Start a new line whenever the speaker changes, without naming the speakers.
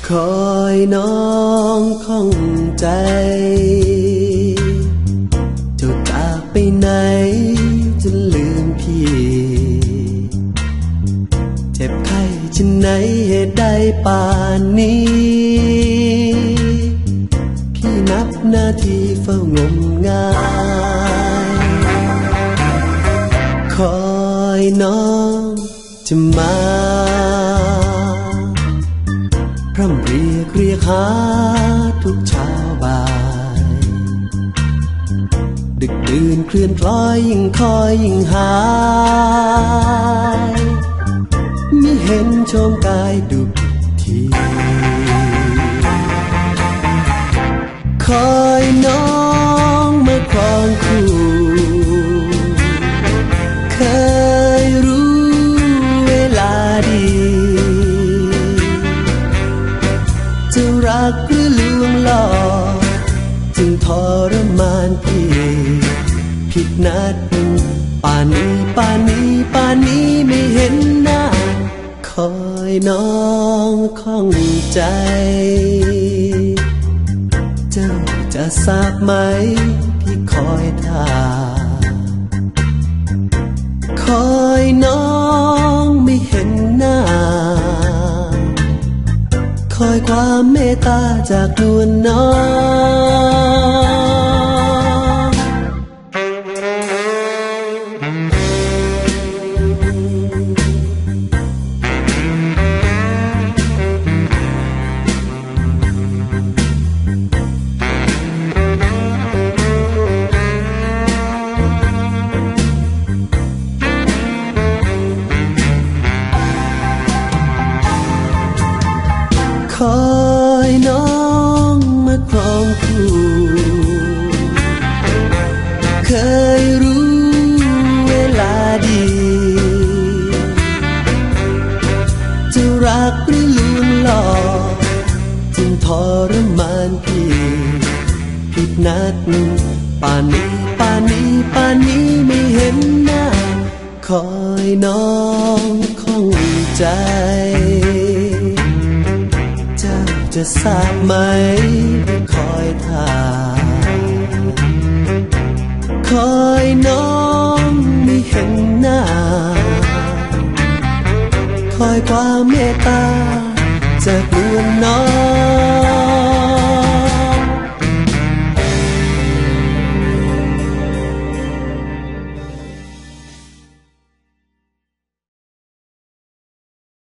คอยน้องข้องใจเจ้าจากไปไหนจนลืมพี่เจ็บไข้ชนไหนเหตุใดป่านนี้พี่นับนาทีเฝ้างมงายคอยน้องจะมาพร่ำเรียกหาทุกเช้าบ่ายดึกดื่นเคลื่อนคล้อยยิ่งคอยยิ่งหายมิเห็นโฉมกายดุจทีคอยน้องมาครองคู่เคยรู้เวลาดีจะรักหรือลวงหลอกจึงทรมานพี่ผิดนัดป่านนี้ไม่เห็นหน้าคอยน้องข้องใจเจ้าจะทราบไหมพี่คอยท่าคอยน้องไม่เห็นหน้าคอยความเมตตาจากนวลน้องคอยน้องมาครองคู่เคยรู้เวลาดีจะรักหรือลวงหลอกจึงทรมานพี่ผิดนัดป่านนี้ไม่เห็นหน้าคอยน้องข้องใจจะทราบไหมคอยท่าคอยน้องไม่เห็นหน้าคอยความเมตตาจากนวลน้อง